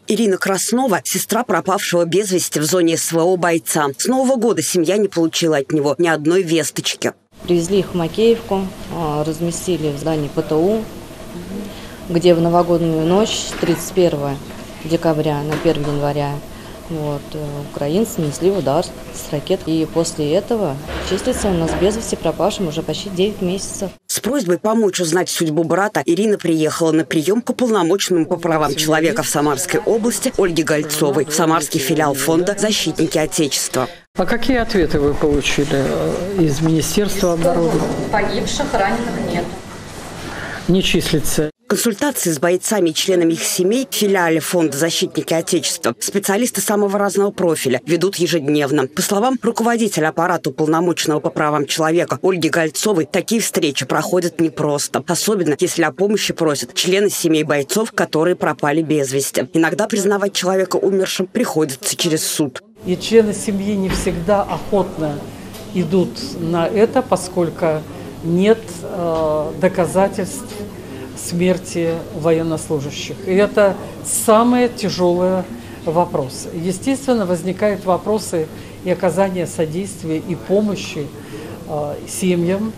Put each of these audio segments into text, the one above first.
Ирина Краснова – сестра пропавшего без вести в зоне СВО бойца. С Нового года семья не получила от него ни одной весточки. Привезли их в Макеевку, разместили в здании ПТУ, где в новогоднюю ночь с 31 декабря на 1 января украинцы нанесли удар с ракет. И после этого числится у нас без вести пропавшим уже почти 9 месяцев. С просьбой помочь узнать судьбу брата Ирина приехала на прием к уполномоченному по правам человека в Самарской области Ольге Гольцовой в самарский филиал фонда «Защитники Отечества». А какие ответы вы получили из Министерства обороны? Погибших, раненых нет. Не числится. Консультации с бойцами и членами их семей в филиале фонда «Защитники Отечества» специалисты самого разного профиля ведут ежедневно. По словам руководителя аппарата уполномоченного по правам человека Ольги Гольцовой, такие встречи проходят непросто. Особенно, если о помощи просят члены семей бойцов, которые пропали без вести. Иногда признавать человека умершим приходится через суд. И члены семьи не всегда охотно идут на это, поскольку нет доказательств смерти военнослужащих. И это самый тяжелый вопрос. Естественно, возникают вопросы и оказания содействия и помощи семьям,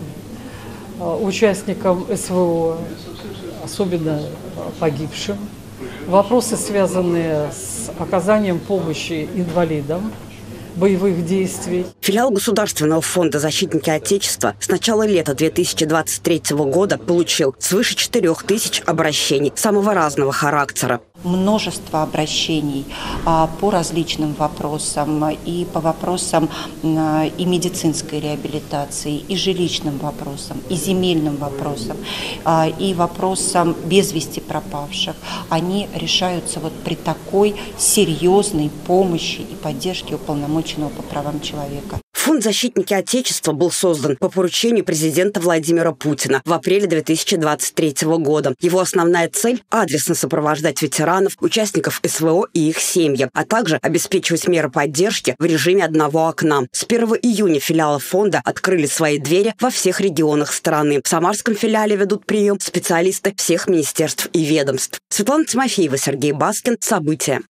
участникам СВО, особенно погибшим. Вопросы, связанные с оказанием помощи инвалидам боевых действий. Филиал Государственного фонда «Защитники Отечества» с начала лета 2023 года получил свыше 4000 обращений самого разного характера. Множество обращений по различным вопросам, и по вопросам и медицинской реабилитации, и жилищным вопросам, и земельным вопросам, и вопросам без вести пропавших. Они решаются при такой серьезной помощи и поддержке уполномоченного по правам человека. Фонд «Защитники Отечества» был создан по поручению президента Владимира Путина в апреле 2023 года. Его основная цель – адресно сопровождать ветеранов, участников СВО и их семьи, а также обеспечивать меры поддержки в режиме одного окна. С 1 июня филиалы фонда открыли свои двери во всех регионах страны. В самарском филиале ведут прием специалисты всех министерств и ведомств. Светлана Тимофеева, Сергей Баскин. События.